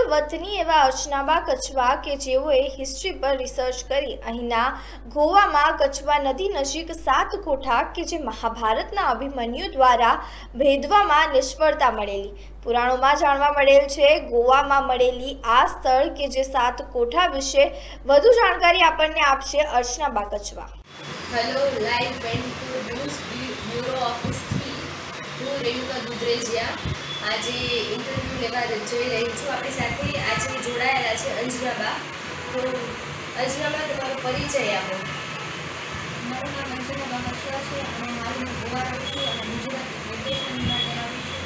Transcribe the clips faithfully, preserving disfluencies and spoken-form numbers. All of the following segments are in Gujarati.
વતની એવા અર્ચનાબા કછવા કે જેઓએ હિસ્ટ્રી પર રિસર્ચ કરી અહીંના ગોવામાં કછવા નદી નજીક સાત કોઠા કે જે મહાભારતના અભિમન્યુ દ્વારા ભેદવામાં નિષ્ફળતા મળેલી પુરાણોમાં જાણવા મળેલ છે। ગોવામાં મળેલી આ સ્થળ કે જે સાત કોઠા વિશે વધુ જાણકારી આપણને આપશે Archanaba Kachhava. Hello live twenty four news bureau ઓફિસથી હું રેણુકા દુધરેજિયા આજે ઇન્ટરવ્યૂ લેવા જઈ રહી છું। આપણી સાથે આજે જોડાયેલા છે અંજનાબા। તો અંજનાબા, તમારો પરિચય આપો। મારું નામ અંજનાબા કછવા છે અને મારું ગોવા રહું છું અને ગુજરાત વેકેશન માટે આવી છું।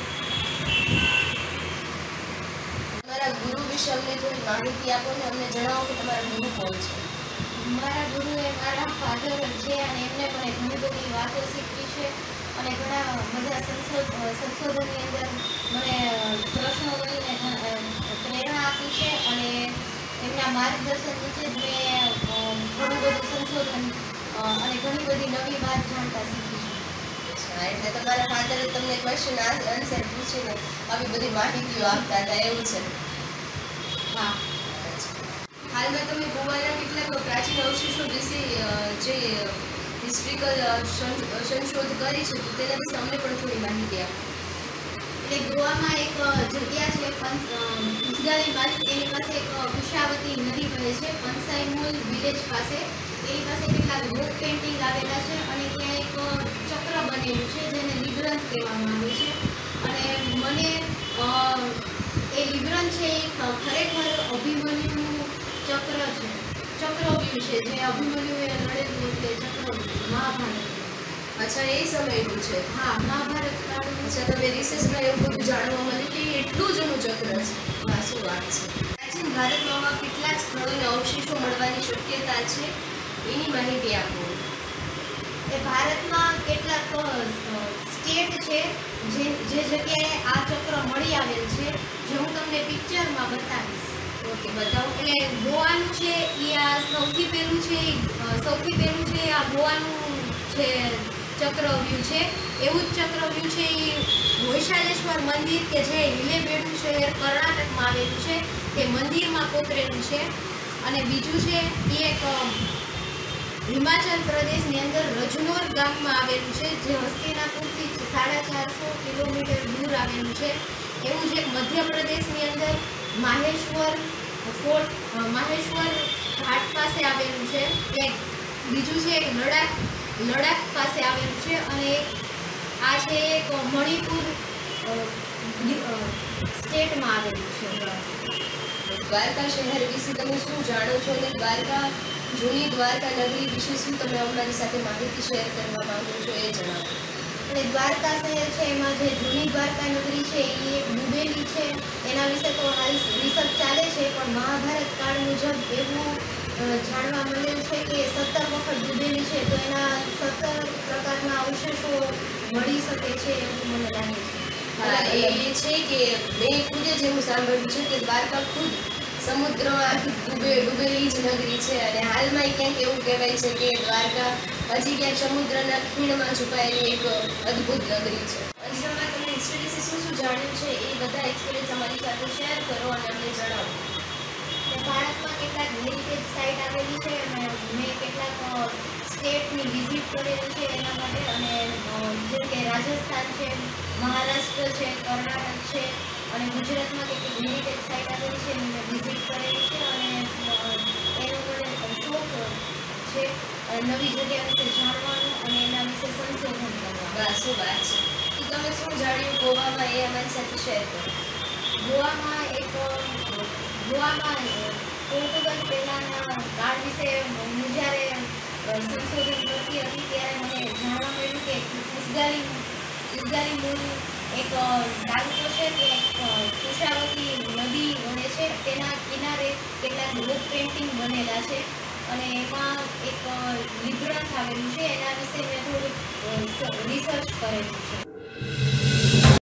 તમારા ગુરુ વિશે અમને થોડી માહિતી આપો ને અમને જણાવો કે તમારા ગુરુ કોણ છે। મારા ગુરુ એ મારા ફાધર છે અને એમને મને ઘણી બધી વાતો શીખવી છે અને ઘણા બધા સંશોધનની અંદર મને પ્રશ્નો કરીને પ્રેરણા આપી છે અને એમના માર્ગદર્શન નીચે જ મેં ઘણું બધું સંશોધન અને ઘણી બધી નવી વાત જાણતા શીખી છે। અચ્છા, એટલે તમારા ફાધરે તમને ક્વેશ્ચન આન્સર પૂછીને આવી બધી માહિતીઓ આપતા હતા, એવું છે? હા। હાલમાં તમે ગોવાના કેટલાક પ્રાચીન અવશેષો વિશે જે હિસ્ટ્રિકલ સંશોધ કરી છે તો તેના વિશે અમને પણ થોડી માહિતી આપો। એટલે ગોવામાં એક જગ્યા છે પુસગાલી બાજુ, એની પાસે એક કુશાવતી નદી વહે છે પંસાઈમૂલ વિલેજ પાસે। એની પાસે કેટલાક રોક પેઇન્ટિંગ આવેલા છે અને ત્યાં એક ચક્ર બનેલું છે જેને લિગ્રંથ કહેવામાં આવે છે અને મને એ લિગ્રંથ છે એ ખરેખર અભિમન્યુનું ચક્ર છે, ચક્રવ્યૂહ છે જે અભિમન્યુએ લડેલું એટલે ચક્ર મહાભારત। અચ્છા, એ સમયનું છે? હા, મહાભારત કાળનું। અચ્છા, તમે રિસર્ચમાં એવું બધું જાણવા મળ્યું કે એટલું જૂનું ચક્ર છે? હા, શું વાત છે। પ્રાચીન ભારતમાં કેટલાક સ્થળોને અવશેષો મળવાની શક્યતા છે, એની માહિતી આપો। એ ભારતમાં કેટલાક સ્ટેટ છે જે જે જગ્યાએ આ ચક્ર મળી આવેલ છે, જે હું તમને પિક્ચરમાં બતાવીશ। ઓકે, બતાવો। એટલે ગોવાનું છે એ આ સૌથી પહેલું છે સૌથી પહેલું છે આ ગોવાનું છે ચક્રવ્યૂહ છે। એવું જ ચક્રવ્યૂહ છે એ હોયશાલેશ્વર મંદિર કે જે હિલેબેડુ શહેર કર્ણાટકમાં આવેલું છે તે મંદિરમાં કોતરેલું છે અને બીજું છે એ એક હિમાચલ પ્રદેશની અંદર રજનોર ગામમાં આવેલું છે જે હસ્તિનાપુરથી સાડા ચારસો કિલોમીટર દૂર આવેલું છે। એવું જ એક મધ્યપ્રદેશની અંદર માહેશ્વર ફોર્ટ માહેશ્વર ઘાટ પાસે આવેલું છે। એક બીજું છે એક લડાખ લડાખ પાસે આવેલું છે અને એક આ છે એક મણિપુર સ્ટેટમાં આવેલું છે। દ્વારકા શહેર વિશે તમે શું જાણો છો અને દ્વારકા જૂની દ્વારકા નગરી વિશે શું તમે અમારી સાથે માહિતી શેર કરવા માંગો છો, એ જણાવો। એટલે દ્વારકા શહેર છે એમાં જે જૂની દ્વારકા નગરી છે એ એક ડૂબેલી છે, એના વિશે તો હાલ રિસર્ચ ચાલે છે પણ મહાભારત કાળ મુજબ એવું જાણવા મળેલ છે કે સત્તર વખત ડૂબેલી છે તો એના સત્તર પ્રકારના અવશેષો મળી શકે છે એવું મને લાગે છે। હા, એ છે કે મેં ખુદ જ એવું સાંભળ્યું છે કે દ્વારકા ખુદ સમુદ્રમાં આખી ડૂબે ડૂબેલી જ નગરી છે અને હાલમાં ક્યાંક એવું કહેવાય છે કે દ્વારકા હજી ક્યાંક સમુદ્રના ખીણમાં છુપાયેલી એક અદ્ભુત નગરી છે। અંજનાબા, તમે હિસ્ટ્રી વિશે શું શું જાણ્યું છે એ બધા એક્સપિરિયન્સ અમારી સાથે શેર કરો અને અમને જણાવો। ભારતમાં કેટલાક હેરિટેજ સાઇટ આવેલી છે અને મેં કેટલાક સ્ટેટની વિઝિટ કરેલી છે એના માટે અને જેમ કે રાજસ્થાન છે, મહારાષ્ટ્ર છે, કર્ણાટક છે અને ગુજરાતમાં કેટલીક હેરિટેજ સાઇટ આવેલી છે એની મેં વિઝિટ કરેલી છે અને એનો મને શોખ છે નવી જગ્યા વિશે જાણવાનું અને એના વિશે સંશોધન કરવાનું। બસ, શું વાત છે। તો તમે શું જાણ્યું ગોવામાં એ અમારી સાથે શેર કરો। ગોવામાં એક ગોવામાં પોર્ટુગલ પહેલાંના કાળ વિશે હું જ્યારે સંશોધન કરતી હતી ત્યારે મને જાણવા મળ્યું કે પુસગાલી પુસગાલી મૂળ એક ડાંગો છે કે કુશાવતી નદી વહે છે તેના કિનારે કેટલાક રોક પેઇન્ટિંગ બનેલા છે અને એમાં એક લિગ્રંથ આવેલું છે, એના વિશે મેં થોડુંક રિસર્ચ કરેલું છે।